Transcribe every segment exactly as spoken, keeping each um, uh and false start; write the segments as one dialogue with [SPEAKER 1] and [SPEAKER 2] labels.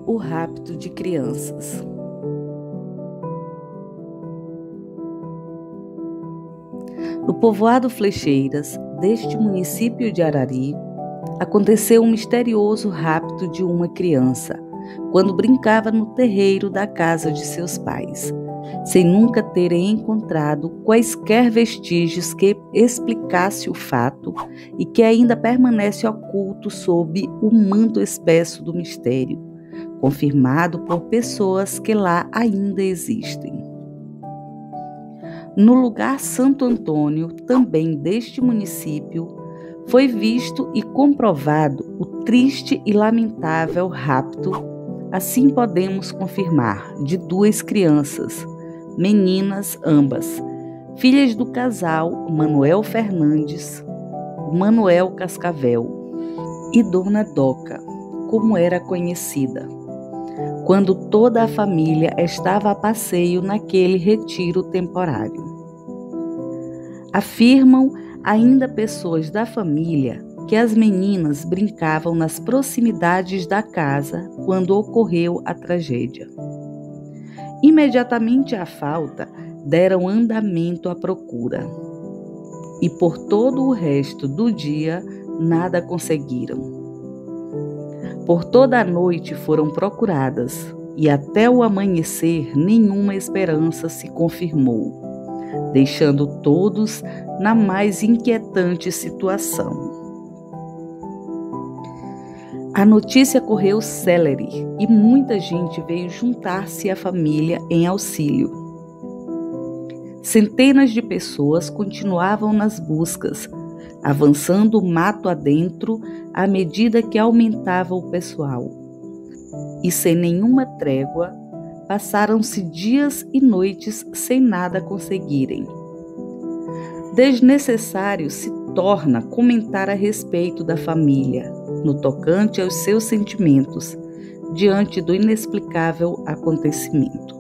[SPEAKER 1] O rapto de crianças. No povoado Flecheiras, deste município de Arari, aconteceu um misterioso rapto de uma criança, quando brincava no terreiro da casa de seus pais, sem nunca terem encontrado quaisquer vestígios que explicasse o fato e que ainda permanece oculto sob o manto espesso do mistério, confirmado por pessoas que lá ainda existem. No lugar Santo Antônio, também deste município, foi visto e comprovado o triste e lamentável rapto, assim podemos confirmar, de duas crianças, meninas ambas, filhas do casal Manuel Fernandes, Manuel Cascavel e Dona Doca, como era conhecida, quando toda a família estava a passeio naquele retiro temporário. Afirmam ainda pessoas da família que as meninas brincavam nas proximidades da casa quando ocorreu a tragédia. Imediatamente à falta, deram andamento à procura. E por todo o resto do dia, nada conseguiram. Por toda a noite foram procuradas, e até o amanhecer nenhuma esperança se confirmou, deixando todos na mais inquietante situação. A notícia correu célere e muita gente veio juntar-se à família em auxílio. Centenas de pessoas continuavam nas buscas, avançando mato adentro à medida que aumentava o pessoal. E sem nenhuma trégua, passaram-se dias e noites sem nada conseguirem. Desnecessário se torna comentar a respeito da família, no tocante aos seus sentimentos, diante do inexplicável acontecimento.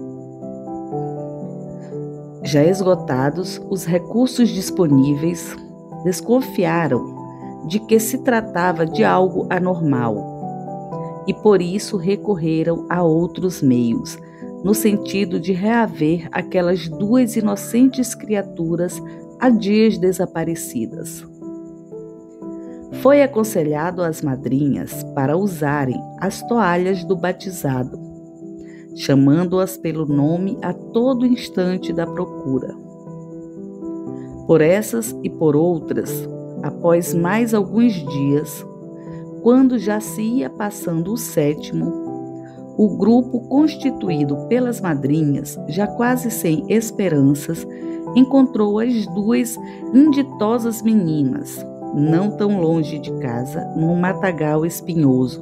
[SPEAKER 1] Já esgotados os recursos disponíveis, desconfiaram de que se tratava de algo anormal e por isso recorreram a outros meios, no sentido de reaver aquelas duas inocentes criaturas há dias desaparecidas. Foi aconselhado às madrinhas para usarem as toalhas do batizado, chamando-as pelo nome a todo instante da procura. Por essas e por outras, após mais alguns dias, quando já se ia passando o sétimo, o grupo constituído pelas madrinhas, já quase sem esperanças, encontrou as duas inditosas meninas, não tão longe de casa, num matagal espinhoso.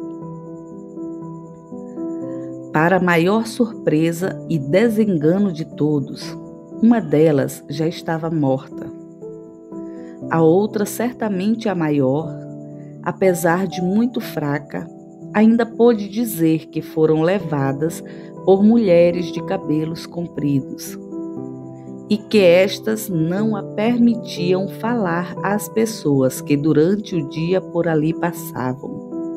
[SPEAKER 1] Para maior surpresa e desengano de todos, uma delas já estava morta. A outra, certamente a maior, apesar de muito fraca, ainda pôde dizer que foram levadas por mulheres de cabelos compridos e que estas não a permitiam falar às pessoas que durante o dia por ali passavam.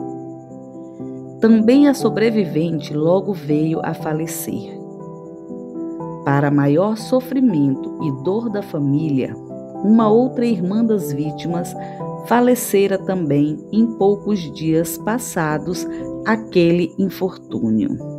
[SPEAKER 1] Também a sobrevivente logo veio a falecer. Para maior sofrimento e dor da família, uma outra irmã das vítimas falecera também em poucos dias passados aquele infortúnio.